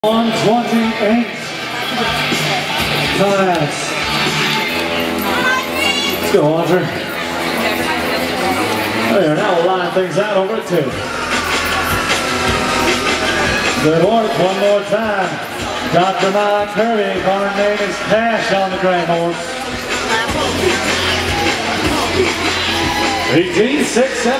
128 class. Let's go, Audrey. There, now we'll line things out over at 2. Good work, one more time. Dr. Mike Kirby, barn name is Cash on the gray horse. 18-6-7.